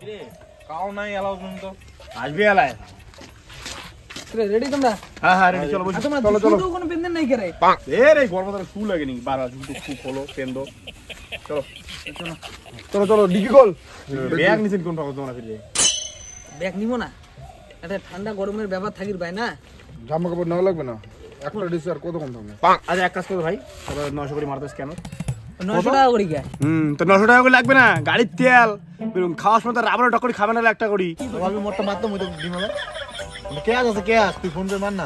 কাও নাই এলাও তো আসবে এলায় রেডি তোমরা? হ্যাঁ রেডি চলো চলো চলো কোনো পেন নাই করে এ রে গরম ধরে শু লাগে নি বারা জুতো শু খোলো পেন দো চলো চলো চলো ডিকি কল ব্যাগ নিছেন কোন পাগল তোমরা ফিরে ব্যাগ নিব না এটা ঠান্ডা গরমের ব্যাপার থাকির ভাই না জামা কাপড় নাও লাগবে না একটা ডিস আর কত কম থাকবে আচ্ছা এক কাজ করো ভাই 900 করে মারতে স্ক্যানার 900 টাকা করে কি তো 900 টাকা করে লাগবে না গাড়ির তেল খাওয়ার সময় তো রাবার টকরি খাবে না একটা করি আমি মোটটা মারতাম ওই তো ডিমালে কে আছে কে আস তুই ফোন করে মার না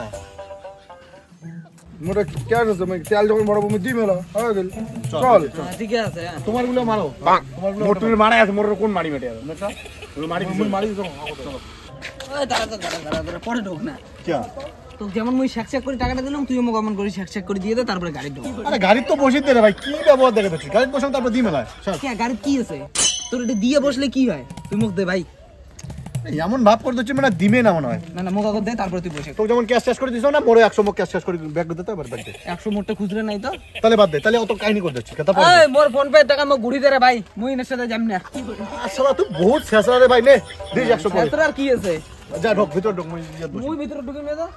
মোটা কে আছে আমি তেল যখন বড় বমি দিই মেলা হয়ে গেল চল ঠিক আছে তোমার গুলো মারো মোর তুমি মারা আছে মোর কোন মারি মেটে আছে মারি মারি দিছো ওই দাঁড়া পরে ঢোক না কি তো যেমন মুই শেক করে টাকাটা দিলাম তুই আমাকে অমন করে শেক করে দিয়ে দে তারপরে গাড়ি ঢোক আরে গাড়ি তো বসে দে রে ভাই কি ব্যবহার দেখে তো গাড়ি বসে তারপর দি মেলা কি গাড়ি কি আছে তোর এটা দিয়ে বসলে কি হয় তুই মুখ দে ভাই এমন ভাব করে দিচ্ছি মানে দিমে না মনে হয় না মুখ আগে দে তারপরে তুই বসে তো যেমন ক্যাশ শেষ করে দিছো না মোরে 100 মুখ ক্যাশ শেষ করে ব্যাগ দিতে এবার ব্যাগ দে 100 মোটটা খুচরা নাই তো তাহলে বাদ দে তাহলে অত কাহিনী করে দিচ্ছি কথা পড়ে এই মোর ফোন পে টাকা মো গুড়ি দে রে ভাই মুই এর সাথে যাম না আসলে তুই বহুত শেষা রে ভাই নে দিস 100 করে তোর আর কি আছে যা ঢোক ভিতর ঢোক মুই ভিতরে ঢুকে মে তো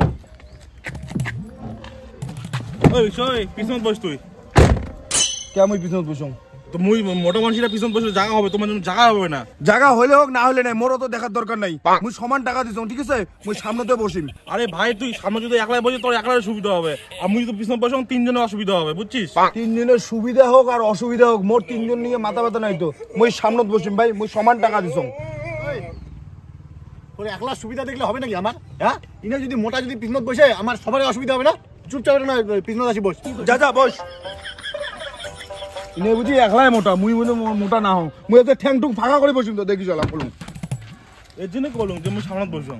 ওই সই পিছন বস তুই কে আমি পিছনে বসুম তো মুই মোটা মানুষরা পিছন বসলে জায়গা হবে তোমার জন্য জায়গা হবে না জায়গা হইলে হোক না হইলে নাই মোরও তো দেখার দরকার নাই মুই সমান টাকা দিছম ঠিক আছে মুই সামনেতে বসিম আরে ভাই তুই সামনে যদি একলাই বসে তোর একলাই সুবিধা হবে আর মুই যদি পিছন বসে তিনজনের অসুবিধা হবে বুঝছিস তিনজনের সুবিধা হোক আর অসুবিধা হোক মোর তিনজন নিয়ে মাথা ব্যথা নাই তো মুই সামনত বসিম ভাই মুই সমান টাকা দিছম তোর একলা সুবিধা দেখলে হবে নাকি আমার হ্যাঁ ইনা যদি মোটা যদি পিছনত বসে আমার সবারই অসুবিধা হবে না চুপচাপ না পিছনত আসি বস যা যা বস ইনে বুঝি একলাই মোটা মুই বুঝি মোটা না হও মুই এত ঠ্যাং টুক ফাঁকা করে বসিম তো দেখি চলাম বলুন এর জন্য বলুন যে মুই সামনে বসবো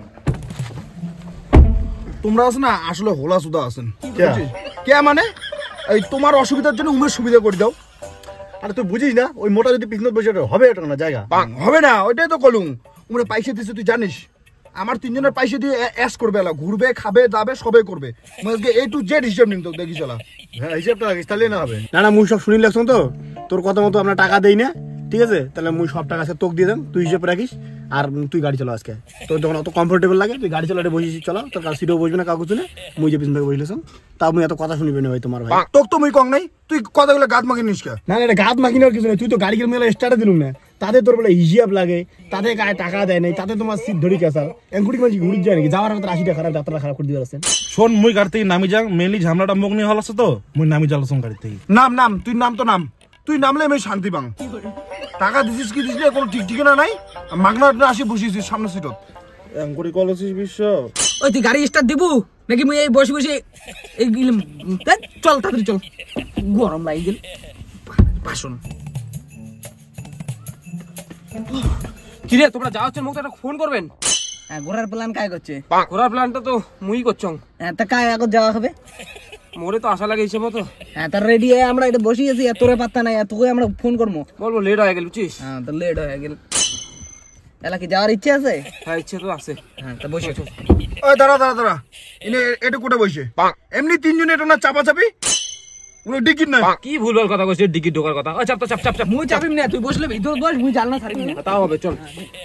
তোমরা আছো না আসলে হোলা সুদা আছেন কে মানে এই তোমার অসুবিধার জন্য উমের সুবিধা করে দাও আরে তুই বুঝিস না ওই মোটা যদি পিছনত বসে হবে এটা না জায়গা হবে না ওইটাই তো কলুম উমরে পয়সা দিছে তুই জানিস আমার তিনজনের পয়সা দিয়ে অ্যাশ করবে এলা ঘুরবে খাবে দাবে সবে করবে আজকে এ টু জেড হিসাব নিম তো দেখি চলা হ্যাঁ হিসাবটা রাখিস তাহলে না হবে না মুই সব শুনি লাগছ তো তোর কথা মতো আমরা টাকা দেই না ঠিক আছে তাহলে মুই সব টাকা আছে তোকে দিয়ে দেন তুই হিসাব রাখিস আর তুই গাড়ি চালা আজকে তোর যখন অত কমফোর্টেবল লাগে তুই গাড়ি চালাতে বসিস চলা তোর কাছে সিটও বসবি না কাগজ শুনে মুই যে পিছন থেকে বসলেছ তা মুই এত কথা শুনিবি না ভাই তোমার ভাই তোক তো মুই কং নাই তুই কথাগুলো গাত মাগি নিস কা না এটা গাত মাখিনার কিছু নেই তুই তো গাড়ি মেলা স্টার্টে দিলুম না তাদের তোর বলে হিসাব লাগে তাদের গায়ে টাকা দেয় নাই তাতে তোমার সিট ধরি কেসাল এঙ্কুড়ি মাঝি ঘুরি যায় নাকি যাওয়ার কথা 80 টাকা খারাপ যাত্রা খারাপ করে দিয়ে আসছেন শোন মুই গাড়ি থেকে নামি যাং মেনলি ঝামলাটা মুখ নিয়ে হলাছে তো মুই নামি যালছম গাড়ি থেকে নাম তুই নাম তো নাম তুই নামলে আমি শান্তি পাং টাকা দিছিস কি দিছিস কোনো ঠিক ঠিকানা নাই মাগনা আসি বসিয়েছিস সামনে সিটত এঙ্কুড়ি কলেছিস বিশ্ব ওই তুই গাড়ি স্টার্ট দিবু নাকি মুই এই বসে বসে এই চল তাড়াতাড়ি চল গরম লাগি গেল ভাষণ কিরে তোমরা যাওয়ার জন্য মুখটা একটা ফোন করবেন হ্যাঁ ঘোরার প্ল্যান কাজ করছে ঘোরার প্ল্যানটা তো মুই করছং হ্যাঁ তা কাজ এখন যাওয়া হবে মোরে তো আশা লাগে হিসেবে তো হ্যাঁ তার রেডি হয়ে আমরা এটা বসিয়েছি এত পাত্তা নাই এতকে আমরা ফোন করবো বলবো লেট হয়ে গেল বুঝছিস হ্যাঁ তো লেট হয়ে গেল এলা কি যাওয়ার ইচ্ছে আছে হ্যাঁ ইচ্ছে তো আছে হ্যাঁ তা বসে ওই দাঁড়া ইনে এটা কোটা বসে এমনি তিনজনে এটা না চাপা চাপি উনি টিকিট না কি ভুলভাল কথা কইছিস ডিগি ঢোকার কথা চাপ তো চাপ চাপ চাপ মুই চাপিম না তুই বসলে ভিতর বস মুই জানলা ছাড়বি না তাও হবে চল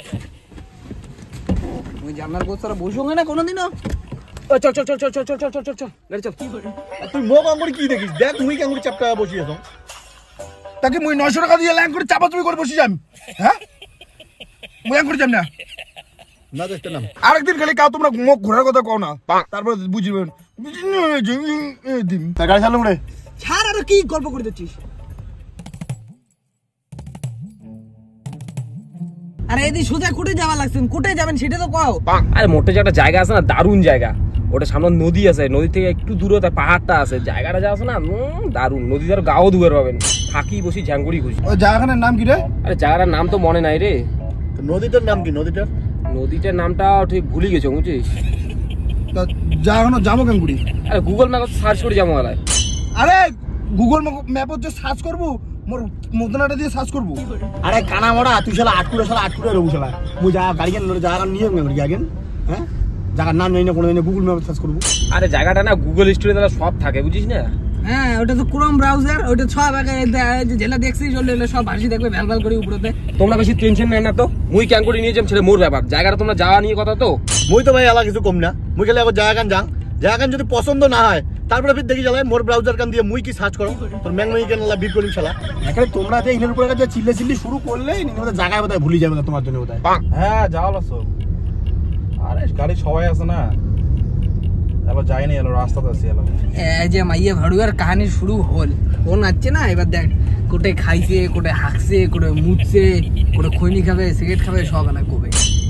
মুই জানলার গোছারা বসবো না কোনোদিনও চল চল চল চল চল চল চল চল চল গাড়ি চল তুই মুখ আঙ্গুরি কি দেখিস দেখ মুই আঙ্গুরি চাপটা বসিয়ে আছো তাকে মুই 900 টাকা দিয়ে লাইন করে চাপা চুপি করে বসে যাম হ্যাঁ মুই করে যাম না না দেখতে নাম আরেকদিন খালি কাও তোমরা মুখ ঘোরার কথা কও না তারপর বুঝবেন দিন গাড়ি চালু রে ছাড় আর কি গল্প করে দিচ্ছিস আরে এদি সোজা কোটে যাওয়া লাগছেন কোটে যাবেন সেটা তো কও আরে মোটে যে একটা জায়গা আছে না দারুণ জায়গা ওটা সামনে নদী আছে নদী থেকে একটু দূরে তার পাহাড়টা আছে জায়গাটা যা আছে না দারুণ নদী যার গাও দুয়ার পাবেন থাকি বসি ঝ্যাঙ্গুড়ি খুশি ওই জায়গাটার নাম কি রে আরে জায়গাটার নাম তো মনে নাই রে নদীটার নাম কি নদীটার নামটা ঠিক ভুলে গেছো বুঝছিস জায়গাটা যাবো কেঙ্গুড়ি আরে গুগল ম্যাপ সার্চ করে যাবো এলাকায় আরে গুগল ম্যাপত যে সার্চ করবো মোর মদনাটা দিয়ে সার্চ করবো আরে কানা মোড়া তুই শালা আটকুড়ে রবু শালা মুই যা গাড়ি কেন জায়গা নিয়ে গাড়ি আগেন হ্যাঁ জায়গার নাম নেই না কোনো গুগল ম্যাপ সার্চ করবো আরে জায়গাটা না গুগল স্টোরে তারা সব থাকে বুঝিস না হ্যাঁ ওটা তো ক্রোম ব্রাউজার, ওটা সব যেটা দেখছিস সব ভাষি দেখবে ভ্যাল ভ্যাল করে উপরেতে। তোমরা বেশি টেনশন নেই না তো, মুই ক্যান করে নিয়ে যাম ছেলে মোর ব্যাপার। জায়গাটা তোমরা যাওয়া নিয়ে কথা তো, মুই তো ভাই এলা কিছু কম না, মুই খেলে একবার জায়গা যাং, জায়গা যদি পছন্দ না হয় তারপরে ফির দেখি জ্বালায় মোর ব্রাউজার কান দিয়ে মুই কি সার্চ করো তোর ম্যাং মেই কেন বিট করিম শালা। এখানে তোমরা যে ইনের উপরে যে চিল্লি শুরু করলে জায়গায় বোধহয় ভুলে যাবে না তোমার জন্য বোধহয়। হ্যাঁ যাও সব, আরে গাড়ি সবাই আছে না, এবার যাইনি এলো রাস্তাতে আছি এলো। এই যে মাইয়া ভাড়ুয়ার কাহিনী শুরু হল, ফোন আসছে না, এবার দেখ কোটে খাইছে, কোটে হাঁকছে, কোটে মুছছে, কোটে খৈনি খাবে, সিগারেট খাবে, সব এলা কবে।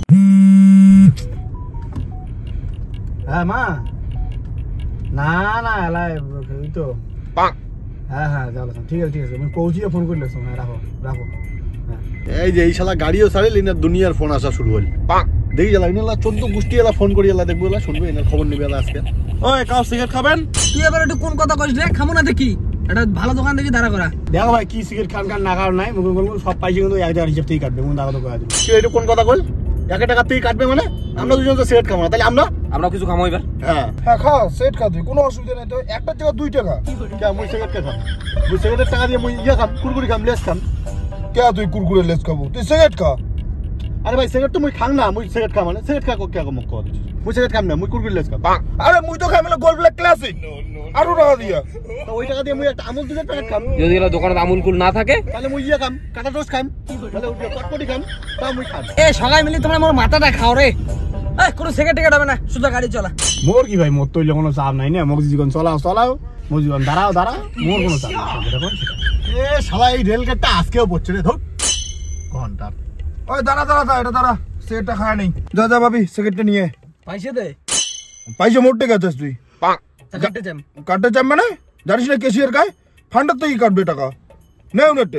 হ্যাঁ মা, না না এলাই তো হ্যাঁ হ্যাঁ যাও ঠিক আছে আমি পৌঁছিয়ে ফোন করলে। হ্যাঁ রাখো রাখো। এই যে এই শালা গাড়িও ছাড়িল, ইনার দুনিয়ার ফোন আসা শুরু হল। দেখি জ্বালা ইনালা 14 গোষ্ঠী এলা ফোন করি এলা দেখবো এলা শুনবো, এনার খবর নিবে এলা আজকে। ওই কাউ সিগারেট খাবেন? তুই এবার একটু কোন কথা কইস রে, খামো না দেখি, এটা ভালো দোকান দেখি দাঁড়া করা। দেখো ভাই কি সিগারেট খান না খাওয়ার নাই, মুখে বলবো সব পাইছে কিন্তু 1 টাকার হিসাব থেকে কাটবে, মুখ দাঁড়াতে করে দিল। তুই এটা কোন কথা কল? 1 টাকা থেকে কাটবে মানে? আমরা দুজন তো সিগারেট খাবো না, তাহলে আমরা কিছু খামো এবার। হ্যাঁ হ্যাঁ খা, সেট খা তুই, কোনো অসুবিধা নেই তো। একটা জায়গা 2 টাকা। কে মুই সিগারেট কে খাম? মুই সিগারেটের টাকা দিয়ে মুই খাম, কুরকুরি খাম, লেস খাম। কে তুই কুরকুরে লেস খাবো? তুই সিগারেট খা। আরে ভাই সিগারেট তো মুই খাং না, মুই সিগারেট খাম মানে সিগারেট খা কে মুখ কর দিছিস? মুই সিগারেট খাম না, মুই কুরকুরি লেস খাম। আরে মুই তো খাই মানে গোল্ড ব্ল্যাক ক্লাসিক, আরো টাকা দিয়া। তো ওই টাকা দিয়ে মুই একটা আমুল দুধের প্যাকেট খাম। যদি এলা দোকানে আমুল কুল না থাকে তাহলে মুই খাম, কাটা টোস্ট খাম, তাহলে ওই কটকটি খাম, তা মুই খাম। এ সবাই মিলে তোমরা মোর মাথাটা খাও রে। এই কোনো সিগারেট টিকেট হবে না, শুধু গাড়ি চলা। মোর কি ভাই, মোর তো কোনো চাপ নাই না, মোক জীবন চলাও, মোর জীবন দাঁড়াও, মোর কোনো চাপ নাই। এ শালা এই রেল গেটটা আজকেও পড়ছে রে, ধর ঘন্টার। ওই দাঁড়া এটা দাঁড়া, সেটটা খায় নেই। যা ভাবি সিগারেটটা নিয়ে। পয়সা দে। পয়সা মোটে গেছিস তুই? কাটতে যাম। কাটতে চাম মানে জানিস না কেশিয়ার গায়ে ফান্ডার থেকে কাটবে টাকা, নেও নেটে।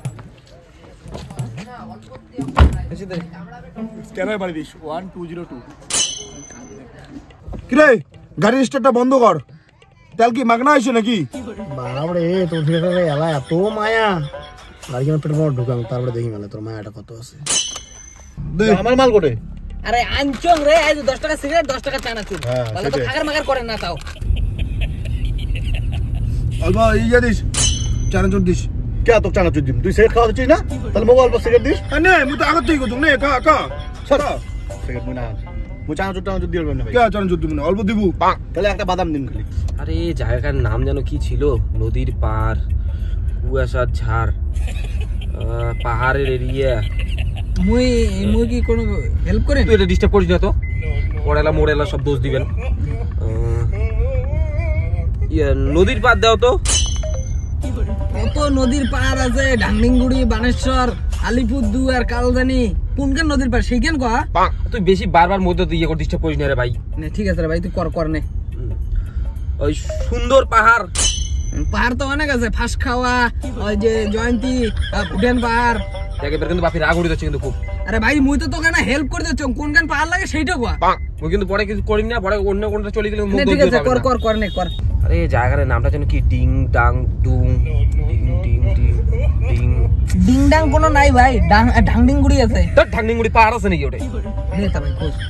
স্ক্যানার বাড়ি দিস 1202। কিরে গাড়ির স্টার্টটা বন্ধ কর, তেল কি মাগনা আসে নাকি? বাড়াবড়ে তোর থেকে এলা এত মায়া, গাড়ি কেন পেট বড় ঢুকাম, তারপরে দেখি মেলে তোর মায়াটা কত আছে। আমার মাল কোটে? আরে আনচং রে, এই যে 10 টাকা সিগারেট 10 টাকা চা নাচুন, হ্যাঁ, তাহলে তো সেটাই। ফাগার মাগার করেন না তাও। অল্প ইয়ে দিস, চানাচুর দিস। কে তোকে চানাচুর দিম? তুই সিগারেট খাওয়া দিচ্ছিস না, তাহলে মোবাইল অল্প সিগারেট দিস। নে মুই তো আগত থেকে করতাম, নে কা সারা সিগারেট মুই না, মুই চানাচুর দিয়ে দেবেন না ভাই। কে চানাচুর দিব না, অল্প দিব। তাহলে একটা বাদাম দিন খালি। আরে জায়গাটার নাম যেন কি ছিল, নদীর পার, কুয়াশার ঝাড়, পাহাড়ের এরিয়া। মুই কি কোনো হেল্প করেন? তুই এটা ডিস্টার্ব করিস না তো, পড়েলা মোড়েলা সব দোষ দিবেন। নদীর পার দাও তো। কত নদীর পার আছে, ঢাংনিংগুড়ি, বানেশ্বর, আলিপুরদুয়ার, কালদানি, কোনখান নদীর পার সেইখান কয়া। তুই বেশি বারবার মধ্যে তুই ইয়ে করে ডিস্টার্ব করিস না রে ভাই। নে ঠিক আছে রে ভাই, তুই কর নে। ওই সুন্দর পাহাড়, পাহাড় তো অনেক আছে, ফাঁস খাওয়া, ওই যে জয়ন্তী, ভুটান পাহাড়। দেখ এবার কিন্তু বাপি রাগ উঠে যাচ্ছে কিন্তু খুব। আরে ভাই মুই তো তোকে না হেল্প করে দিচ্ছ, কোনখান পাহাড় লাগে সেইটা কয়া। ওই কিন্তু পরে কিছু করিম না, পরে অন্য কোনটা চলে গেলে মুখ নে, ঠিক ধরতে আছে পারবে কর না। কর। আরে জায়গার নামটা যেন কি ডিং ডাং ডুং, ডিং ডিং ডিং ডিং। ডিংডাং কোনো নাই ভাই, ঢাংডিংগুড়ি আছে। তোর ঢাংনিংগুড়ি পাহাড় আছে নাকি ওটা? নে তা ভাই খোঁজ।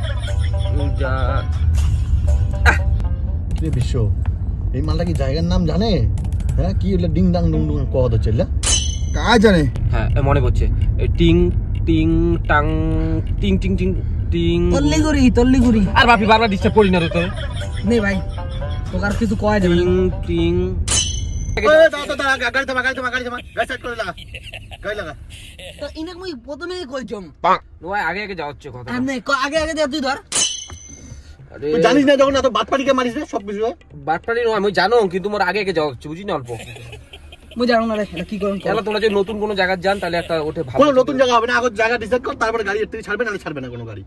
রে বিশ্ব, এই মালটা কি জায়গার নাম জানে? হ্যাঁ কি এগুলো ডিং ডাং ডুং ডুং কথা হচ্ছে এগুলা? কা জানে? হ্যাঁ মনে পড়ছে, টিং টিং টাং টিং টিং টিং টিং। তল্লিগুড়ি। আর বাপি বারবার ডিস্টার্ব করি না রে তোর। নে ভাই তোকে আর কিছু কয় যাবে না। টিং টিং। দাঁড়া, গাড়ি থামা, গাড়ি সাইড করে লাগা, গাড়ি লাগা। তো ইনাক মুই প্রথমেই কইছম। ওই আগে আগে যাওয়া হচ্ছে কথা। আর নে আগে যা, তুই ধর। আরে তুই জানিস না যখন এত বাটপাড়িকে মারিস রে সব কিছু? বাটপাড়ি নয় আমি জানো, কিন্তু মোর আগে আগে যাওয়া হচ্ছে, বুঝি না অল্প। মুই জানো না রে, এটা কি করুন তাহলে তোমরা যে নতুন কোনো জায়গায় যান তাহলে একটা ওঠে ভালো। কোনো নতুন জায়গা হবে না, আগে জায়গা ডিসাইড কর, তারপরে গাড়ি এর থেকে ছাড়বে না, ছাড়বে না কোনো গাড়ি।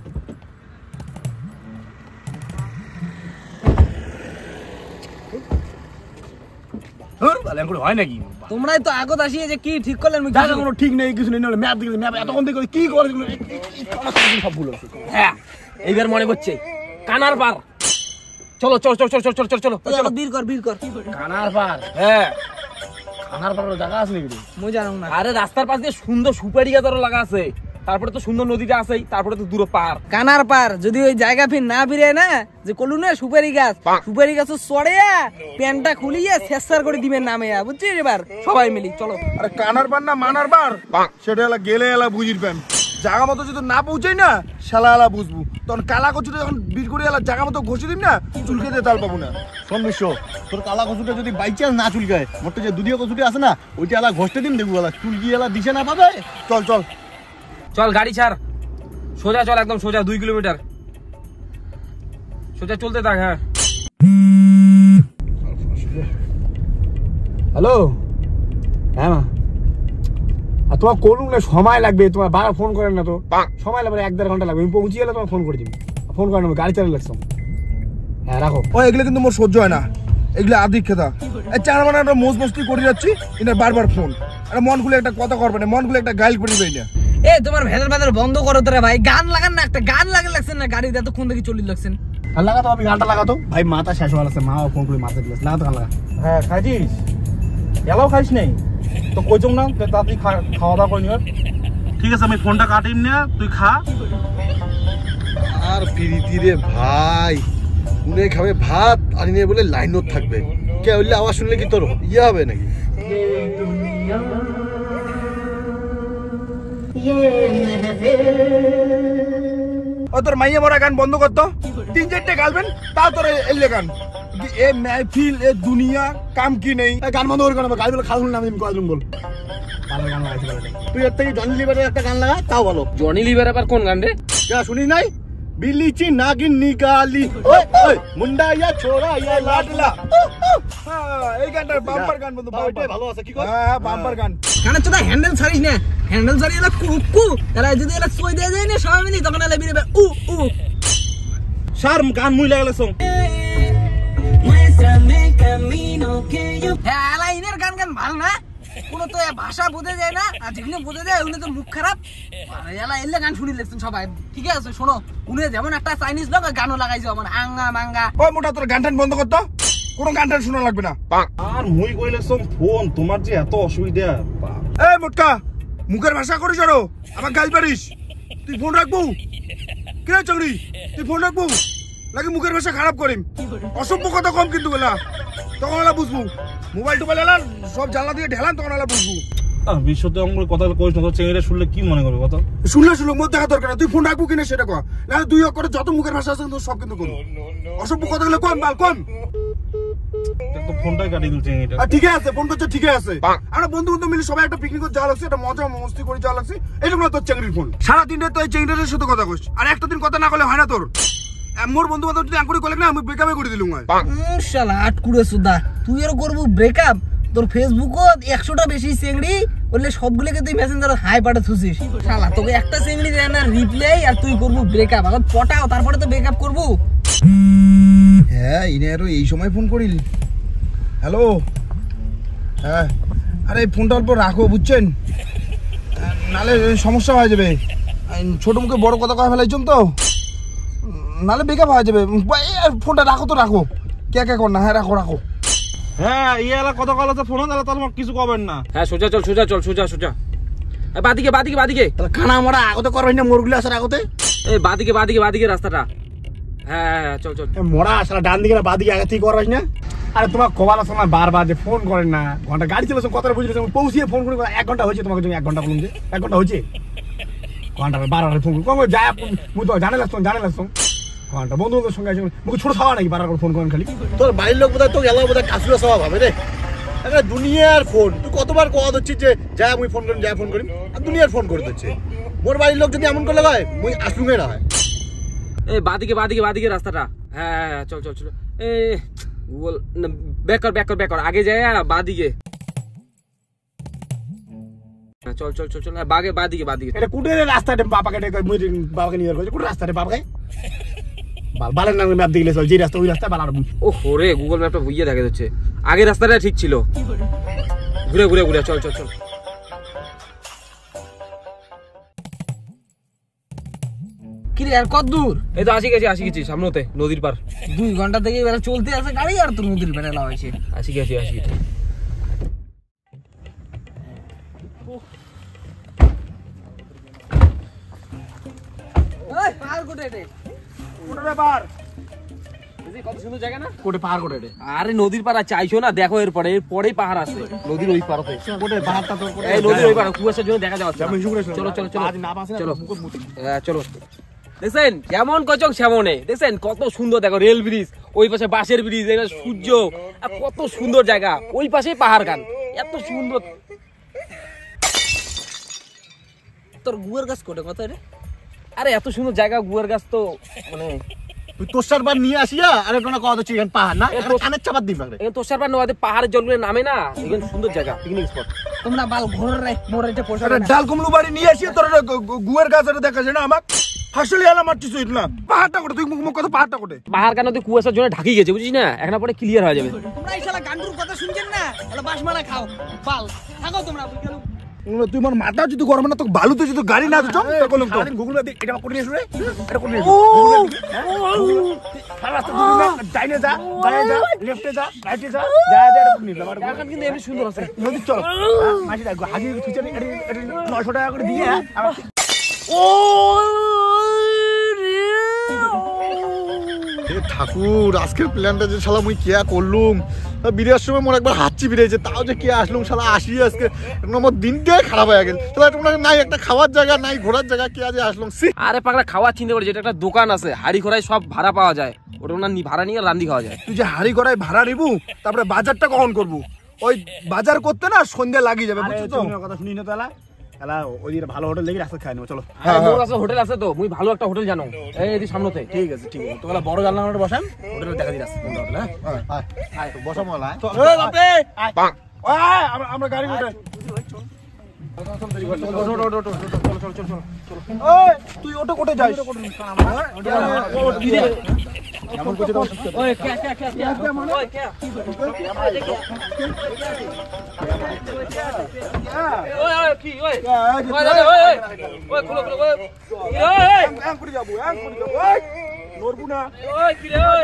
হয় নাকি? তোমরাই তো আগত আসিয়ে যে কি ঠিক করলেন মুই জায়গা কোনো ঠিক নেই, কিছু নেই, ম্যাপ দেখি ম্যাপ এতক্ষণ দেখে কি করে সব ভুল হচ্ছে। হ্যাঁ এইবার মনে করছে কানার পার। চলো চলো চলো চলো চলো চলো চলো চলো। বীর কর। কানার পার? হ্যাঁ কানার পার জায়গা আছে নাকি? মুই জানো না। আরে রাস্তার পাশ দিয়ে সুন্দর সুপারি গাছ আরো লাগা আছে, তারপরে তো সুন্দর নদীটা আছেই, তারপরে তো দূরে পার। কানার পার যদি ওই জায়গা ফির না ফিরে না যে কলু না সুপারি গাছ চড়ে প্যান্টটা খুলিয়ে শেষার করে দিবেন নামে, বুঝছিস? এবার সবাই মিলি চলো। আরে কানার বার না মানার বার, সেটা এলা গেলে এলা বুঝির প্যান। জায়গা মতো যদি না পৌঁছাই না শালা এলা বুঝবো, তখন কালা কচুটা যখন বীর করে এলা জায়গা মতো ঘষে দিন না, চুলকে দিয়ে তাল পাবো না। শোন বিশ্ব, তোর কালা কচুটা যদি বাই চান্স না চুলকায়, মোটে যে দুধীয় কচুটি আছে না, ওইটা এলা ঘষতে দিন, দেখবো এলা চুলকি এলা দিশে না পাবে। চল চল চল গাড়ি ছাড়, সোজা চল, একদম সোজা 2 কিলোমিটার সোজা চলতে থাক। হ্যাঁ হ্যালো, হ্যাঁ মা, আর তোমার করুন না, সময় লাগবে, তোমার বারবার ফোন করেন না তো, সময় লাগবে 1-1.5 ঘন্টা লাগবে, আমি পৌঁছে গেলে তোমার ফোন করে দিবি, ফোন করে নেবো, গাড়ি চালিয়ে লাগছো। হ্যাঁ রাখো। ও এগুলো কিন্তু মোর সহ্য হয় না, এগুলো আদিক খেতা। এই চার মানে একটা মোজ মস্তি করে যাচ্ছি, এটা বারবার ফোন, একটা মন খুলে একটা কথা করবে না, মন খুলে একটা গাইল করে দিবে না। এ তোমার ভেতর বন্ধ করো তোরা ভাই, গান লাগান না, একটা গান লাগে লাগছেন না গাড়িতে, এতক্ষণ থেকে চল্লিশ লাগছেন। আর লাগাতো, আমি গানটা লাগাতো ভাই, মাথা শেষ হয়ে গেছে, মা ফোন করে মাথা দিল, লাগাতো গান লাগা। হ্যাঁ খাইছিস, এলাও খাইস নেই তো কইছম না তাড়াতাড়ি খাওয়া দাওয়া করে নিবার। ঠিক আছে আমি ফোনটা কাটিম না, তুই খা। আর পিরিতি রে ভাই, উনি খাবে ভাত আর নিয়ে বলে লাইনত থাকবে, কে হইলে আওয়াজ শুনলে কি তোর ইয়ে হবে নাকি? ও তোর মাইয়া মরা গান বন্ধ করতো, 3-4টে গালবেন তাও তোর এলে গান। এ महफिल এ দুনিয়া কাম কি নেই, গান বন্ধ করে গান বলে খালুন না, আমি কয়েকজন বল ভালো গান লাগাইছি বলে। তুই এর থেকে জনি লিভারের একটা গান লাগা, তাও ভালো। জনি লিভার আবার কোন গান রে? শুনিস নাই? বিলিচি নাগিন নিগালি, ওই ওই মুন্ডা ইয়া ছোড়া ইয়া লাডলা। হ্যাঁ এই গানটা বাম্পার গান বন্ধু, ওইটাই ভালো আছে, কি কর? হ্যাঁ বাম্পার গান। গানের চোদা হ্যান্ডেল ছাড়িস না, হ্যান্ডেল ছাড়িয়ে এলা কুকু, এলা যদি এলা সই দিয়ে যায় না সবাই মিলি, তখন এলা বিরে উ উ সার গান মুই লাগালে সং। হ্যাঁ এলা ইনের গান ভালো না, কোনো তো ভাষা বোঝা যায় না, আর যেখানে বোঝা যায় ওখানে তো মুখ খারাপ। এলা এলে গান শুনি লাগছেন সবাই, ঠিক আছে? শোনো, উনি যেমন একটা চাইনিজ লোক গানও লাগাইছে আমার আঙ্গা মাঙ্গা। ওই মোটা তোর গান টান বন্ধ করতো, কোনো গান টান শোনা লাগবে না। আর মুই কইলে সং ফোন, তোমার যে এত অসুবিধা। এই মোটকা, মুখের ভাষা করিস আরো, আমার গাল পারিস, তুই ফোন রাখবো কে চংড়ি, তুই ফোন রাখবো নাকি মুখের ভাষা খারাপ করিম? অসভ্য কথা কম কিন্তু বলা, তখন এলা বুঝবো। মোবাইল টোবাইল এলা সব জানলা দিয়ে ঢেলান, তখন এলা বুঝবো। বিশ্বতে অঙ্গুর কথা কইস না, চেঙ্গিটা শুনলে কি মনে করবে কথা? শুনলে মধ্যে দেখা দরকার, তুই ফোন রাখবো কিনা সেটা কর, না তুই করে যত মুখের ভাষা আছে সব কিন্তু করবো। অসভ্য কথাগুলো কম বাল কম। তো ফোনটাই কাটিয়ে দিল চেঙ্গিটা। আর ঠিক আছে, ফোন করছে ঠিক আছে, আমরা বন্ধু বন্ধু মিলে সবাই একটা পিকনিক যাওয়া লাগছে, একটা মজা মস্তি করে যাওয়া লাগছে, এইরকম তোর চেঙ্গির ফোন। সারাদিন তো এই চেঙ্গিটার সাথে কথা কইস, আর একটা দিন কথা না করলে হয় না তোর। মোর বন্ধু বান্ধব যদি আঙ্কুরি করলে না, আমি ব্রেকআপে করে দিলুম। শালা আটকুড়ে সুদা, তুই আর করবো ব্রেকআপ? তোর ফেসবুকও 100টা বেশি চেংড়ি বললে সবগুলোকে তুই মেসেঞ্জারে হাই পাঠা থুছিস। শালা তোকে একটা চেংড়ি দেয় না রিপ্লাই, আর তুই করবো ব্রেকআপ? এখন পটাও, তারপরে তো ব্রেকআপ করবো। হ্যাঁ ইনে আরো এই সময় ফোন করিল। হ্যালো, হ্যাঁ আরে ফোনটা অল্প রাখো বুঝছেন, নালে সমস্যা হয়ে যাবে। ছোট মুখে বড় কথা কয়ে ফেলাইছেন তো, নালে বেকআপ হয়ে যাবে। ফোনটা রাখো তো রাখো, কে কে কর না। হ্যাঁ রাখো রাখো। হ্যাঁ ইয়েলা কথা কল আছে ফোন, তাহলে তোমার কিছু কবেন না। হ্যাঁ সোজা চল, সোজা চল, সোজা সোজা। বাদিকে বাদিকে বাদিকে, তাহলে কানা মারা আগতে করবেন না, মোরগুলো আসার আগতে। এই বাদিকে বাদিকে বাদিকে রাস্তাটা। হ্যাঁ চল চল। মরা আসলে ডান দিকে না বাঁ দিকে আগে থেকে করবেন না। আরে তোমার কবালা সময় বারবার যে ফোন করেন না, ঘন্টা গাড়ি চলেছে কথা বুঝলে পৌঁছিয়ে ফোন করে 1 ঘন্টা হয়েছে, তোমাকে জন্য 1 ঘন্টা বলুন যে 1 ঘন্টা হয়েছে, ঘন্টা বারবার ফোন কম যায়, মুই তো জানে লাগতো ঘন্টা বন্ধুদের সঙ্গে আছে, মুখে ছোট খাওয়া নাকি বারবার ফোন করেন খালি? তোর বাড়ির লোক বোধহয় তোকে এলাও বোধহয় কাছুরা স্বভাব হবে রে। একটা দুনিয়ার ফোন, তুই কতবার কথা দিচ্ছিস যে যা মুই ফোন করিম, যা ফোন করিম, আর দুনিয়ার ফোন করে দিচ্ছে। মোর বাড়ির লোক যদি এমন করলে হয়, মুই আসলুঙে না হয়। এই বাদিকে বাদিকে বাদিকে রাস্তাটা। হ্যাঁ চল চল চল। এই গুগল ব্যাক কর ব্যাক কর ব্যাক কর, আগে যায় বাদিকে। চল চল চল চল, বাগে বাদিকে বাদিকে। এটা কুটে রাস্তাটা বাবাকে বাবাকে নিয়ে যাওয়া কোন রাস্তাটা বাবাকে বালের নামে ম্যাপ দেখলে চল, যে রাস্তা ওই রাস্তা বালার। ও হোরে গুগল ম্যাপটা ভুইয়ে দেখা যাচ্ছে, আগের রাস্তাটা ঠিক ছিল। ঘুরে ঘুরে ঘুরে চল চল চল। কিরে আর কত দূর? এই তো আসি গেছি সামনেতে, নদীর পার। 2 ঘন্টা থেকে এবার চলতে আছে গাড়ি, আর তোর নদীর বেলা হয়েছে। আসি গেছি। ওই পাহাড় কোটে রে কোটে ব্যাপার বুঝলি কত সুন্দর জায়গা না? কোটে পাহাড় কোটে রে আরে নদীর পাড়া চাইছো না, দেখো এরপরেই পাহাড় আছে নদীর ওই পাড়াতে। কোটে পাহাড়টা তোর কোটে এই নদীর ওই পাড়া কুয়াশার জন্য দেখা যাচ্ছে না। আমি শুনে চলো চলো চলো আজ না পাসে না চলো। মুকুট মুতি হ্যাঁ চলো। দেখছেন যেমন কচক সেমনে, দেখছেন কত সুন্দর, দেখো রেল ব্রিজ, ওই পাশে বাঁশের ব্রিজ, এখানে সূর্য, আর কত সুন্দর জায়গা, ওই পাশে পাহাড় গান, এত সুন্দর। তোর গুয়ার গাছ কোটে কত রে? আরে এত সুন্দর জায়গা, গুয়ার গাছ তো মানে তুই তোর বার নিয়ে আসিয়া আরে কোনা কথা হচ্ছে এখানে পাহাড় না এ তোর- কানের চাপাত দিবা রে এখানে তোষারপাড় নদীতে পাহাড়ের জলগুলো নামে না, এখানে সুন্দর জায়গা, পিকনিক স্পট। তোমরা বাল ঘোর রে মোর এটা পোষা আরে ডাল কুমড়ু বাড়ি নিয়ে আসি তোর গুয়ের গাছ এটা দেখাছে না আমার হাসলে এলা মারছিস না পাহাড়টা কোটে তুই মুখ কথা পাহাড়টা কোটে পাহাড় কেন তুই কুয়াশার জন্য ঢাকি গেছে, বুঝিস না, এখন পরে ক্লিয়ার হয়ে যাবে। তোমরা এই শালা গান্ডুর কথা শুনছেন না? ওলা বাস মারা খাও বাল থাকো তোমরা বুঝলো। তুই আমার মাথা যদি গরম না তো বালু তো যদি গাড়ি না তো চল তো কলম তো সারাদিন গুগল ম্যাপ এটা করে নিয়ে শুনে এটা করে নিয়ে গুগল ম্যাপ রাস্তা গুগল ম্যাপ ডাইনে যা বাঁয়ে যা লেফটে যা রাইটে যা যা যা এটা করে নিয়ে আমার এখন কিন্তু এমনি সুন্দর আছে। নদী চলো মাসি দেখো হাজি তুই এটা 900 টাকা করে দিয়ে আমার ঠাকুর আজকের প্ল্যানটা যে শালা মুই কেয়া করলুম, বিরার সময় মোর একবার হাঁচি বিরেছে, তাও যে কে আসলুম শালা আসি আজকে আমার দিনটাই খারাপ হয়ে গেল। তাহলে তোমরা নাই একটা খাওয়ার জায়গা নাই ঘোরার জায়গা, কে আজ আসলাম সি। আরে পাগলা খাওয়ার চিন্তা করেছে, এটা একটা দোকান আছে, হাড়ি ঘোড়ায় সব ভাড়া পাওয়া যায়, ওটা না ভাড়া নিয়ে রান্দি খাওয়া যায়। তুই যে হাড়ি গড়ায় ভাড়া নিবু তারপরে বাজারটা কখন করবো? ওই বাজার করতে না সন্ধ্যা লাগিয়ে যাবে আরে বুঝছো তো? তুমি কথা শুনি না তো এলা এলা ওই দিকে ভালো হোটেল দেখি রাস্তা খাই নেবো চলো মোর কাছে হোটেল আছে তো, মুই ভালো একটা হোটেল জানো, এই সামনেতে। ঠিক আছে তো এলা বড় জানলা বসান হোটেল দেখা দিই রাস্তা হোটেল হ্যাঁ বসা মলা এই বাপরে আয় আয়, আমরা গাড়ি উঠে ওই তুই ওটা কোটে যাইস এমন করছে তো ওই কে কে কে কে ওই কে ওই ওই কি ওই ওই ওই ওই খুলো খুলো ওই ওই এম করে যাবো ওই নড়বু না ওই কি রে ওই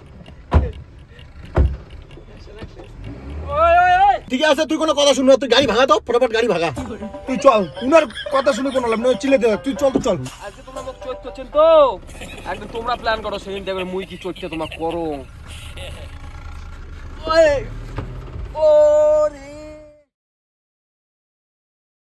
ওই ওই ওই ঠিক আছে তুই কোনো কথা শুনবি না, তুই গাড়ি ভাগা তো ফটাফট গাড়ি ভাগা। তুই চল উনার কথা শুনে কোনো লাভ নেই চিলে দে তুই চল তো চল আজকে তোমরা মোক চোট করছেন তো, একদম তোমরা প্ল্যান করো, সেদিন দেখবে মুই কি চোটটা তোমার করো। ওই ওরে